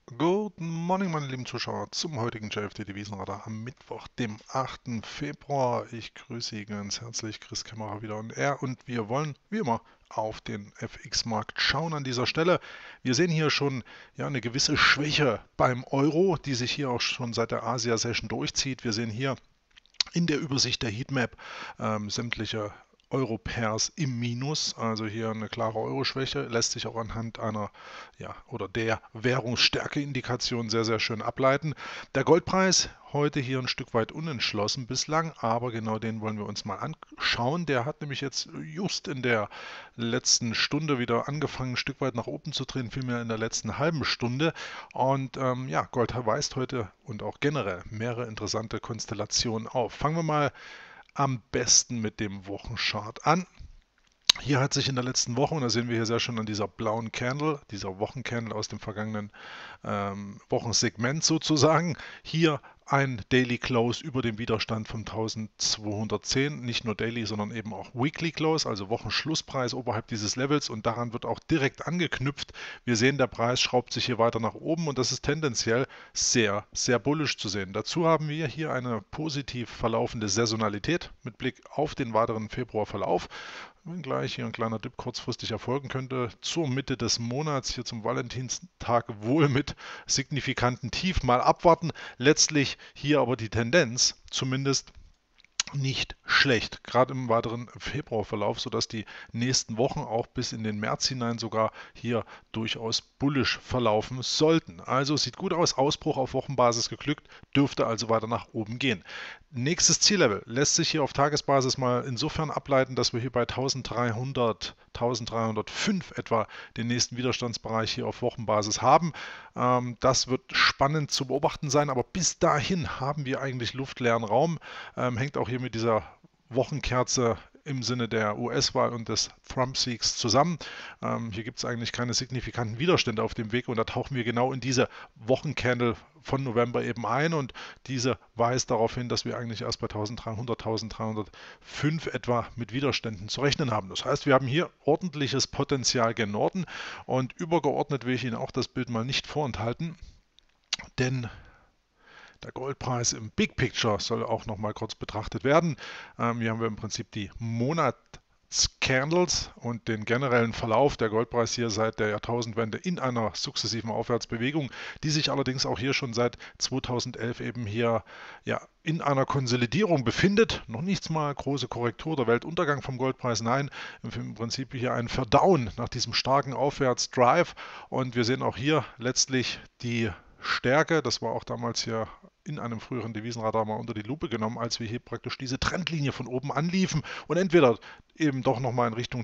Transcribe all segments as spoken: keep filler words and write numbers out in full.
Guten Morgen, meine lieben Zuschauer, zum heutigen J F D Devisenradar am Mittwoch, dem achten Februar. Ich grüße Sie ganz herzlich, Chris Kämmerer wieder und er. Und wir wollen, wie immer, auf den F X-Markt schauen an dieser Stelle. Wir sehen hier schon ja, eine gewisse Schwäche beim Euro, die sich hier auch schon seit der Asia-Session durchzieht. Wir sehen hier in der Übersicht der Heatmap ähm, sämtliche Euro-Pairs im Minus, also hier eine klare Euro-Schwäche, lässt sich auch anhand einer ja, oder der Währungsstärke-Indikation sehr, sehr schön ableiten. Der Goldpreis heute hier ein Stück weit unentschlossen bislang, aber genau den wollen wir uns mal anschauen. Der hat nämlich jetzt just in der letzten Stunde wieder angefangen, ein Stück weit nach oben zu drehen, vielmehr in der letzten halben Stunde. Und ähm, ja, Gold weist heute und auch generell mehrere interessante Konstellationen auf. Fangen wir mal am besten mit dem Wochenchart an. Hier hat sich in der letzten Woche, und da sehen wir hier sehr schön an dieser blauen Candle, dieser Wochencandle aus dem vergangenen ähm, Wochensegment sozusagen, hier ein Daily Close über dem Widerstand von eintausendzweihundertzehn, nicht nur Daily, sondern eben auch Weekly Close, also Wochenschlusspreis oberhalb dieses Levels, und daran wird auch direkt angeknüpft. Wir sehen, der Preis schraubt sich hier weiter nach oben und das ist tendenziell sehr, sehr bullisch zu sehen. Dazu haben wir hier eine positiv verlaufende Saisonalität mit Blick auf den weiteren Februarverlauf. Wenn gleich hier ein kleiner Dip kurzfristig erfolgen könnte, zur Mitte des Monats, hier zum Valentinstag, wohl mit signifikanten Tief. Mal abwarten. Letztlich hier aber die Tendenz, zumindest nicht schlecht, gerade im weiteren Februarverlauf, sodass die nächsten Wochen auch bis in den März hinein sogar hier durchaus bullisch verlaufen sollten. Also sieht gut aus, Ausbruch auf Wochenbasis geglückt, dürfte also weiter nach oben gehen. Nächstes Ziellevel lässt sich hier auf Tagesbasis mal insofern ableiten, dass wir hier bei eintausenddreihundert, eintausenddreihundertfünf etwa den nächsten Widerstandsbereich hier auf Wochenbasis haben. Ähm, das wird spannend zu beobachten sein, aber bis dahin haben wir eigentlich luftleeren Raum. Ähm, hängt auch hier mit dieser Wochenkerze im Sinne der U S-Wahl und des Trump-Siegs zusammen. Ähm, hier gibt es eigentlich keine signifikanten Widerstände auf dem Weg und da tauchen wir genau in diese Wochencandle von November eben ein und diese weist darauf hin, dass wir eigentlich erst bei eintausenddreihundert, eintausenddreihundertfünf etwa mit Widerständen zu rechnen haben. Das heißt, wir haben hier ordentliches Potenzial gen Norden und übergeordnet will ich Ihnen auch das Bild mal nicht vorenthalten, denn der Goldpreis im Big Picture soll auch noch mal kurz betrachtet werden. Ähm, hier haben wir im Prinzip die Monatscandles und den generellen Verlauf der Goldpreis hier seit der Jahrtausendwende in einer sukzessiven Aufwärtsbewegung, die sich allerdings auch hier schon seit zweitausendelf eben hier ja, in einer Konsolidierung befindet. Noch nichts mal große Korrektur oder Weltuntergang vom Goldpreis, nein, im Prinzip hier ein Verdauen nach diesem starken Aufwärtsdrive und wir sehen auch hier letztlich die Stärke, das war auch damals hier in einem früheren Devisenradar mal unter die Lupe genommen, als wir hier praktisch diese Trendlinie von oben anliefen und entweder eben doch nochmal in Richtung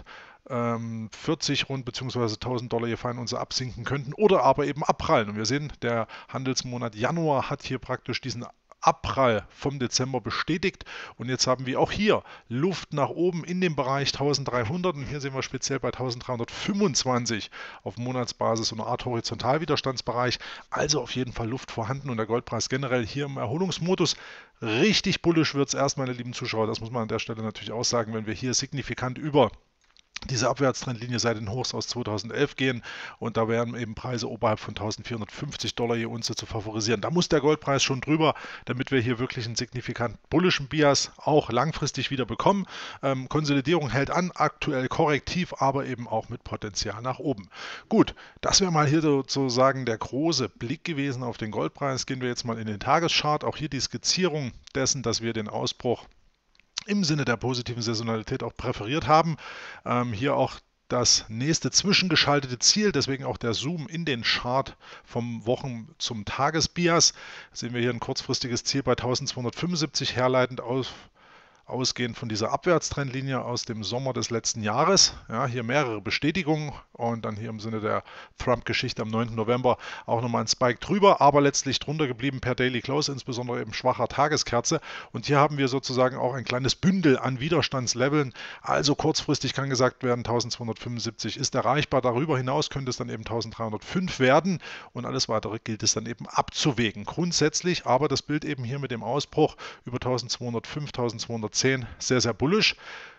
tausendvierzig rund beziehungsweise tausend Dollar je Feinunze absinken könnten oder aber eben abprallen. Und wir sehen, der Handelsmonat Januar hat hier praktisch diesen Abprall vom Dezember bestätigt und jetzt haben wir auch hier Luft nach oben in dem Bereich eintausenddreihundert und hier sehen wir speziell bei eintausenddreihundertfünfundzwanzig auf Monatsbasis so eine Art Horizontalwiderstandsbereich, also auf jeden Fall Luft vorhanden und der Goldpreis generell hier im Erholungsmodus. Richtig bullisch wird es erst, meine lieben Zuschauer, das muss man an der Stelle natürlich auch sagen, wenn wir hier signifikant über diese Abwärtstrendlinie seit den Hochs aus zweitausendelf gehen und da wären eben Preise oberhalb von eintausendvierhundertfünfzig Dollar je Unze zu favorisieren. Da muss der Goldpreis schon drüber, damit wir hier wirklich einen signifikant bullischen Bias auch langfristig wieder bekommen. Ähm, Konsolidierung hält an, aktuell korrektiv, aber eben auch mit Potenzial nach oben. Gut, das wäre mal hier sozusagen der große Blick gewesen auf den Goldpreis. Gehen wir jetzt mal in den Tageschart. Auch hier die Skizzierung dessen, dass wir den Ausbruch im Sinne der positiven Saisonalität auch präferiert haben. Ähm, hier auch das nächste zwischengeschaltete Ziel, deswegen auch der Zoom in den Chart vom Wochen- zum Tagesbias. Sehen wir hier ein kurzfristiges Ziel bei eintausendzweihundertfünfundsiebzig, herleitend aus ausgehend von dieser Abwärtstrendlinie aus dem Sommer des letzten Jahres. Ja, hier mehrere Bestätigungen und dann hier im Sinne der Trump-Geschichte am neunten November auch nochmal ein Spike drüber, aber letztlich drunter geblieben per Daily Close, insbesondere eben schwacher Tageskerze. Und hier haben wir sozusagen auch ein kleines Bündel an Widerstandsleveln. Also kurzfristig kann gesagt werden, eintausendzweihundertfünfundsiebzig ist erreichbar. Darüber hinaus könnte es dann eben eintausenddreihundertfünf werden und alles weitere gilt es dann eben abzuwägen. Grundsätzlich aber das Bild eben hier mit dem Ausbruch über eintausendzweihundertfünf, eintausendzweihundertzehn sehr, sehr bullisch.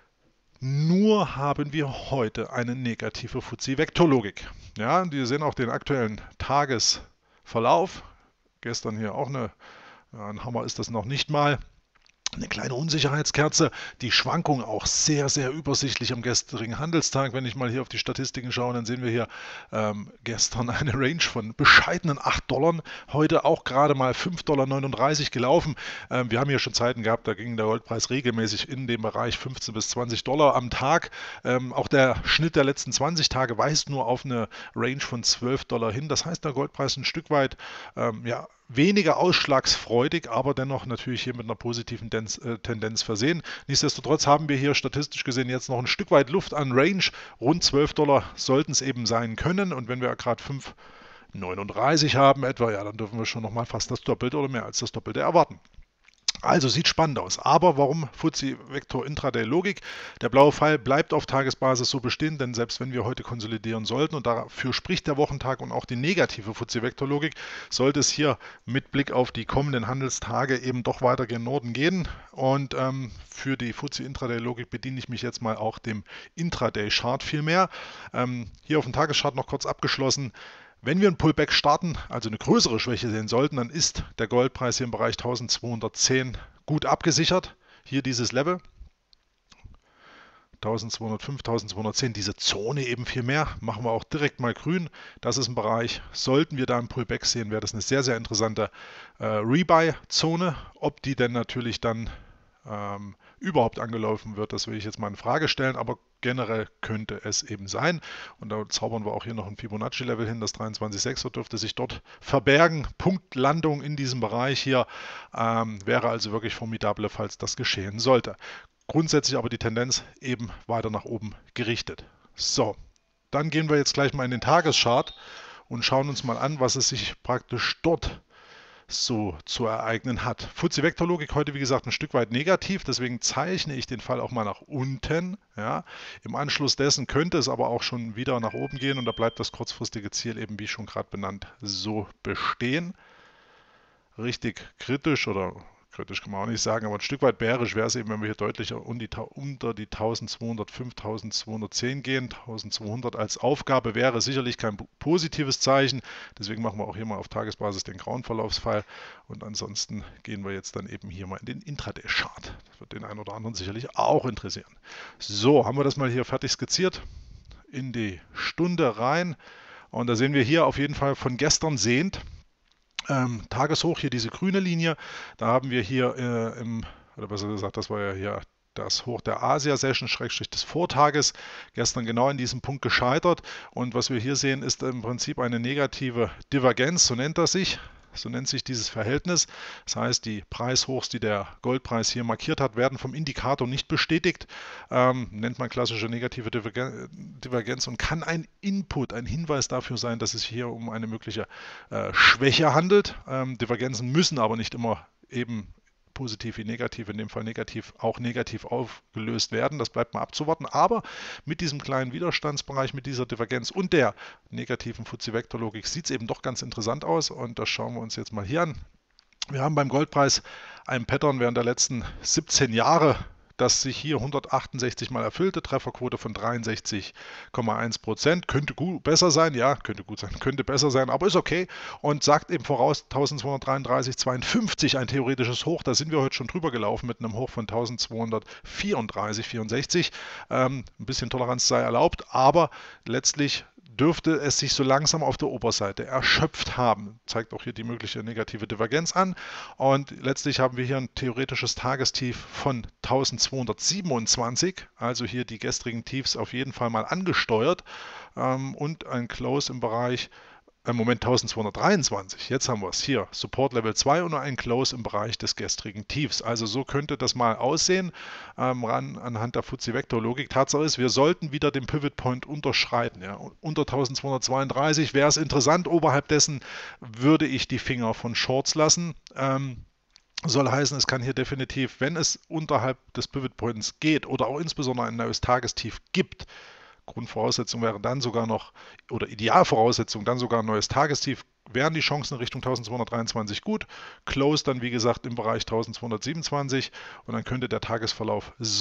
Nur haben wir heute eine negative Fuzzy-Vektorlogik. Ja, wir sehen auch den aktuellen Tages- Verlauf. Gestern hier auch eine, ja, ein Hammer ist das noch nicht mal. Eine kleine Unsicherheitskerze, die Schwankung auch sehr, sehr übersichtlich am gestrigen Handelstag. Wenn ich mal hier auf die Statistiken schaue, dann sehen wir hier ähm, gestern eine Range von bescheidenen acht Dollar, heute auch gerade mal fünf Komma neununddreißig Dollar gelaufen. Ähm, wir haben hier schon Zeiten gehabt, da ging der Goldpreis regelmäßig in dem Bereich fünfzehn bis zwanzig Dollar am Tag. Ähm, auch der Schnitt der letzten zwanzig Tage weist nur auf eine Range von zwölf Dollar hin. Das heißt, der Goldpreis ein Stück weit, ähm, ja, weniger ausschlagsfreudig, aber dennoch natürlich hier mit einer positiven Tendenz versehen. Nichtsdestotrotz haben wir hier statistisch gesehen jetzt noch ein Stück weit Luft an Range. Rund zwölf Dollar sollten es eben sein können. Und wenn wir gerade fünf Komma neununddreißig haben etwa, ja, dann dürfen wir schon nochmal fast das Doppelte oder mehr als das Doppelte erwarten. Also sieht spannend aus. Aber warum F T S E Vektor Intraday Logik? Der blaue Pfeil bleibt auf Tagesbasis so bestehen, denn selbst wenn wir heute konsolidieren sollten, und dafür spricht der Wochentag und auch die negative F T S E Vektor Logik, sollte es hier mit Blick auf die kommenden Handelstage eben doch weiter gen Norden gehen. Und ähm, für die F T S E Intraday Logik bediene ich mich jetzt mal auch dem Intraday Chart vielmehr. Ähm, hier auf dem Tageschart noch kurz abgeschlossen. Wenn wir einen Pullback starten, also eine größere Schwäche sehen sollten, dann ist der Goldpreis hier im Bereich eintausendzweihundertzehn gut abgesichert. Hier dieses Level. eintausendzweihundertfünf, eintausendzweihundertzehn, diese Zone eben viel mehr. Machen wir auch direkt mal grün. Das ist ein Bereich, sollten wir da einen Pullback sehen, wäre das eine sehr, sehr interessante äh, Rebuy-Zone. Ob die denn natürlich dann ähm, überhaupt angelaufen wird, das will ich jetzt mal in Frage stellen, aber generell könnte es eben sein. Und da zaubern wir auch hier noch ein Fibonacci-Level hin, das dreiundzwanzig Komma sechs dürfte sich dort verbergen. Punktlandung in diesem Bereich hier ähm, wäre also wirklich formidable, falls das geschehen sollte. Grundsätzlich aber die Tendenz eben weiter nach oben gerichtet. So, dann gehen wir jetzt gleich mal in den Tageschart und schauen uns mal an, was es sich praktisch dort so zu ereignen hat. F T S E Vektor Logik heute, wie gesagt, ein Stück weit negativ, deswegen zeichne ich den Fall auch mal nach unten. Ja. Im Anschluss dessen könnte es aber auch schon wieder nach oben gehen und da bleibt das kurzfristige Ziel eben, wie schon gerade benannt, so bestehen. Richtig kritisch oder kritisch kann man auch nicht sagen, aber ein Stück weit bärisch wäre es eben, wenn wir hier deutlich unter die eintausendzweihundertfünf, eintausendzweihundertzehn gehen. eintausendzweihundert als Aufgabe wäre sicherlich kein positives Zeichen. Deswegen machen wir auch hier mal auf Tagesbasis den grauen Verlaufspfeil. Und ansonsten gehen wir jetzt dann eben hier mal in den Intraday-Chart. Das wird den einen oder anderen sicherlich auch interessieren. So, haben wir das mal hier fertig skizziert. In die Stunde rein. Und da sehen wir hier auf jeden Fall von gestern sehend, Ähm, Tageshoch, hier diese grüne Linie, da haben wir hier äh, im, oder besser gesagt, das war ja hier das Hoch der Asia-Session, Schrägstrich des Vortages, gestern genau in diesem Punkt gescheitert. Und was wir hier sehen, ist im Prinzip eine negative Divergenz, so nennt das sich. So nennt sich dieses Verhältnis. Das heißt, die Preishochs, die der Goldpreis hier markiert hat, werden vom Indikator nicht bestätigt. Ähm, nennt man klassische negative Divergenz und kann ein Input, ein Hinweis dafür sein, dass es hier um eine mögliche äh, Schwäche handelt. Ähm, Divergenzen müssen aber nicht immer eben positiv wie negativ, in dem Fall negativ, auch negativ aufgelöst werden. Das bleibt mal abzuwarten. Aber mit diesem kleinen Widerstandsbereich, mit dieser Divergenz und der negativen F T S E Vektor Logik sieht es eben doch ganz interessant aus. Und das schauen wir uns jetzt mal hier an. Wir haben beim Goldpreis ein Pattern während der letzten siebzehn Jahre, das sich hier hundertachtundsechzig Mal erfüllte, Trefferquote von dreiundsechzig Komma eins Prozent. Könnte gut, besser sein, ja, könnte gut sein, könnte besser sein, aber ist okay. Und sagt eben voraus eintausendzweihundertdreiunddreißig Komma zweiundfünfzig, ein theoretisches Hoch. Da sind wir heute schon drüber gelaufen mit einem Hoch von eintausendzweihundertvierunddreißig Komma vierundsechzig. Ähm, ein bisschen Toleranz sei erlaubt, aber letztlich dürfte es sich so langsam auf der Oberseite erschöpft haben. Zeigt auch hier die mögliche negative Divergenz an. Und letztlich haben wir hier ein theoretisches Tagestief von eintausendzweihundertsiebenundzwanzig, also hier die gestrigen Tiefs auf jeden Fall mal angesteuert ähm, und ein Close im Bereich im Moment eintausendzweihundertdreiundzwanzig, jetzt haben wir es hier, Support Level zwei und ein Close im Bereich des gestrigen Tiefs. Also so könnte das mal aussehen, ähm, ran, anhand der F T S E Vektor Logik. Tatsache ist, wir sollten wieder den Pivot Point unterschreiten. Ja. Unter eintausendzweihundertzweiunddreißig wäre es interessant, oberhalb dessen würde ich die Finger von Shorts lassen. Ähm, Soll heißen, es kann hier definitiv, wenn es unterhalb des Pivot Points geht oder auch insbesondere ein neues Tagestief gibt, Grundvoraussetzung wäre dann sogar noch, oder Idealvoraussetzung, dann sogar ein neues Tagestief, wären die Chancen in Richtung eintausendzweihundertdreiundzwanzig gut. Close dann, wie gesagt, im Bereich eintausendzweihundertsiebenundzwanzig und dann könnte der Tagesverlauf so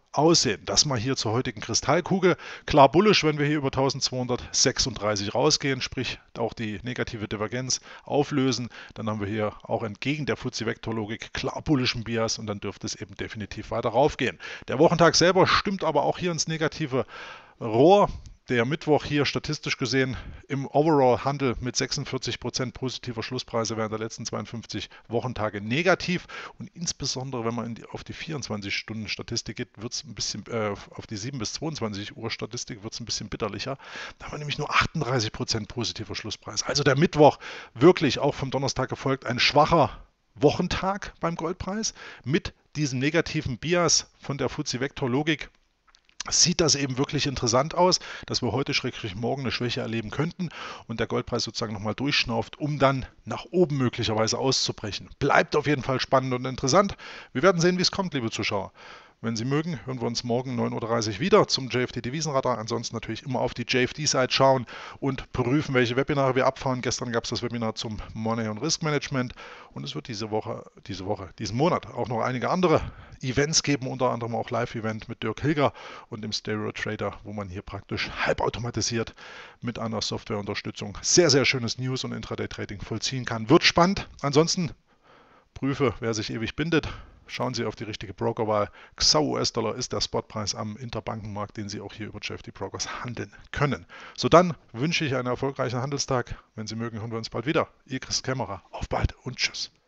aussehen. Das mal hier zur heutigen Kristallkugel. Klar bullisch, wenn wir hier über eintausendzweihundertsechsunddreißig rausgehen, sprich auch die negative Divergenz auflösen, dann haben wir hier auch entgegen der F T S E-Vektorlogik klar bullischen Bias und dann dürfte es eben definitiv weiter raufgehen. Der Wochentag selber stimmt aber auch hier ins negative Rohr. Der Mittwoch hier statistisch gesehen im Overall-Handel mit sechsundvierzig Prozent positiver Schlusspreise während der letzten zweiundfünfzig Wochentage negativ. Und insbesondere, wenn man in die, auf die vierundzwanzig-Stunden-Statistik geht, wird es ein bisschen, äh, auf die sieben bis zweiundzwanzig Uhr Statistik wird es ein bisschen bitterlicher. Da haben wir nämlich nur achtunddreißig Prozent positiver Schlusspreis. Also der Mittwoch wirklich auch vom Donnerstag gefolgt ein schwacher Wochentag beim Goldpreis mit diesem negativen Bias von der F T S E-Vektor-Logik. Sieht das eben wirklich interessant aus, dass wir heute schrägstrich morgen eine Schwäche erleben könnten und der Goldpreis sozusagen nochmal durchschnauft, um dann nach oben möglicherweise auszubrechen. Bleibt auf jeden Fall spannend und interessant. Wir werden sehen, wie es kommt, liebe Zuschauer. Wenn Sie mögen, hören wir uns morgen neun Uhr dreißig wieder zum J F D-Devisenradar. Ansonsten natürlich immer auf die J F D-Seite schauen und prüfen, welche Webinare wir abfahren. Gestern gab es das Webinar zum Money- und Risk Management und es wird diese Woche, diese Woche, diesen Monat auch noch einige andere Events geben, unter anderem auch Live-Event mit Dirk Hilger und dem Stereo Trader, wo man hier praktisch halbautomatisiert mit einer Softwareunterstützung sehr, sehr schönes News- und Intraday-Trading vollziehen kann. Wird spannend. Ansonsten prüfe, wer sich ewig bindet. Schauen Sie auf die richtige Brokerwahl. X A U U S Dollar ist der Spotpreis am Interbankenmarkt, den Sie auch hier über J F D Brokers handeln können. So, dann wünsche ich einen erfolgreichen Handelstag. Wenn Sie mögen, hören wir uns bald wieder. Ihr Chris Kämmerer. Auf bald und tschüss.